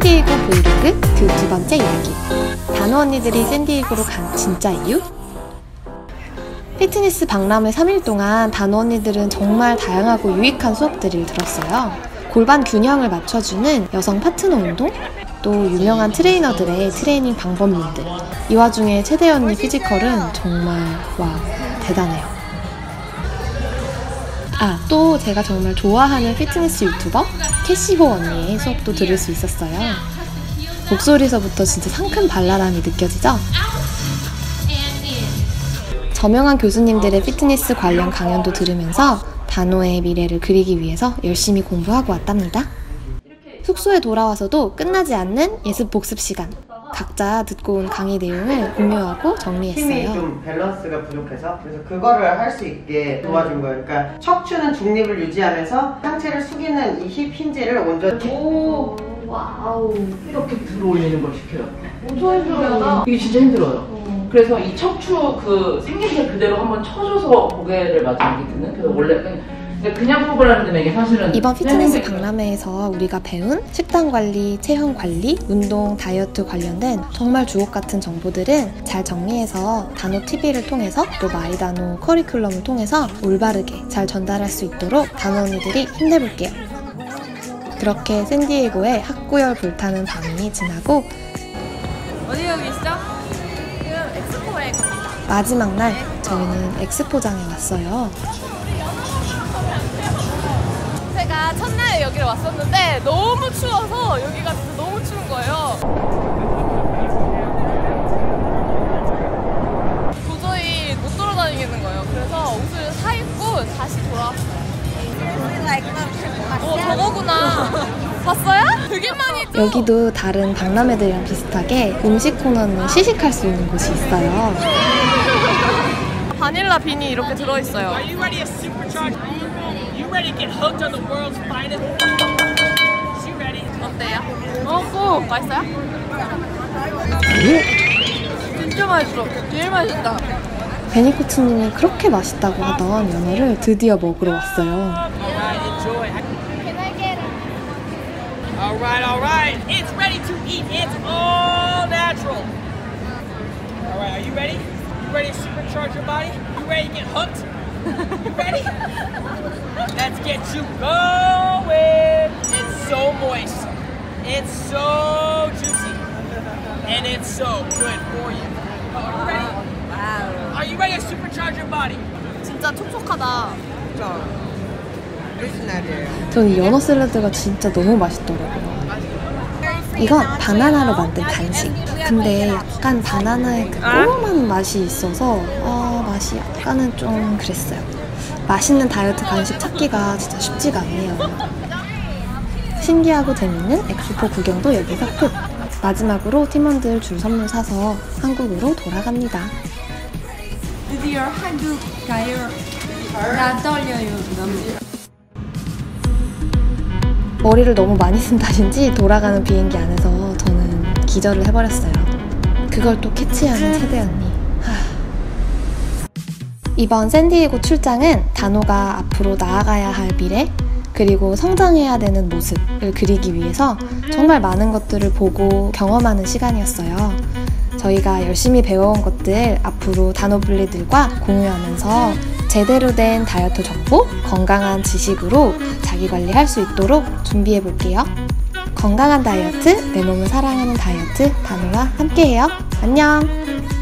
샌디에이고 브이로그 그 두 번째 이야기. 단호 언니들이 샌디에이고로 간 진짜 이유? 피트니스 박람회 3일 동안 단호 언니들은 정말 다양하고 유익한 수업들을 들었어요. 골반 균형을 맞춰주는 여성 파트너 운동, 또 유명한 트레이너들의 트레이닝 방법론들. 이 와중에 최대 언니 피지컬은 정말 대단해요. 또 제가 정말 좋아하는 피트니스 유튜버 캐시호 언니의 수업도 들을 수 있었어요. 목소리에서부터 진짜 상큼 발랄함이 느껴지죠? 저명한 교수님들의 피트니스 관련 강연도 들으면서 단호의 미래를 그리기 위해서 열심히 공부하고 왔답니다. 숙소에 돌아와서도 끝나지 않는 예습 복습 시간. 각자 듣고 온 강의 내용을 공유하고 정리했어요. 힘이 좀 밸런스가 부족해서 그래서 그거를 할 수 있게 도와준 거예요. 그러니까 척추는 중립을 유지하면서 상체를 숙이는 이 힙 힌지를 온전히. 오, 와우. 이렇게 들어올리는 걸 시켜요. 엄청 힘들어요. 이게 진짜 힘들어요. 그래서 이 척추 그 생긴 그대로 한번 쳐줘서 고개를 맞추는 게 드는. 그래서 원래 그냥 뽑으려는 데는 이게 사실은 이번 피트니스 박람회에서 우리가 배운 식단 관리, 체형 관리, 운동, 다이어트 관련된 정말 주옥 같은 정보들은 잘 정리해서 단호TV를 통해서 또 마이단호 커리큘럼을 통해서 올바르게 잘 전달할 수 있도록 단호 언니들이 힘내볼게요. 그렇게 샌디에이고의 학구열 불타는 밤이 지나고 어디 가고 계시죠? 지금 엑스포에 갑니다. 마지막 날 저희는 엑스포장에 왔어요. 제가 첫날에 여기를 왔었는데 너무 추워서 여기가 진짜 너무 추운 거예요. 도저히 못 돌아다니겠는 거예요. 그래서 옷을 사입고 다시 돌아왔어요. 저거구나. 봤어요? 되게 많이 있죠? 여기도 다른 박람회들이랑 비슷하게 음식 코너는 시식할 수 있는 곳이 있어요. 바닐라 빈이 이렇게 들어있어요. 어때요? 맛있어요? 진짜 맛있어. 제일 맛있다. 베니코치님이 그렇게 맛있다고 하던 연어를 드디어 먹으러 왔어요. Alright. It's ready to eat. It's all natural. Alright, are you ready? You ready to supercharge your body? You ready to get hooked? You ready? Let's get you going. It's so moist. It's so juicy. And it's so good for you. Are you ready? Wow. Are you ready to supercharge your body? 진짜 촉촉하다. 전 이 연어 샐러드가 진짜 너무 맛있더라고요. 이건 바나나로 만든 간식. 근데 약간 바나나의 그 꼬름한 맛이 있어서 맛이 약간은 좀 그랬어요. 맛있는 다이어트 간식 찾기가 진짜 쉽지가 않네요. 신기하고 재밌는 엑스포 구경도 여기서 끝! 마지막으로 팀원들 줄 선물 사서 한국으로 돌아갑니다. 드디어 한국 가요. 나 떨려요. 너무. 머리를 너무 많이 쓴 탓인지 돌아가는 비행기 안에서 저는 기절을 해버렸어요. 그걸 또 캐치하는 최대 언니. 이번 샌디에이고 출장은 단호가 앞으로 나아가야 할 미래, 그리고 성장해야 되는 모습을 그리기 위해서 정말 많은 것들을 보고 경험하는 시간이었어요. 저희가 열심히 배워온 것들 앞으로 단호블리들과 공유하면서 제대로 된 다이어트 정보, 건강한 지식으로 자기관리할 수 있도록 준비해볼게요. 건강한 다이어트, 내 몸을 사랑하는 다이어트, 단호와 함께해요. 안녕!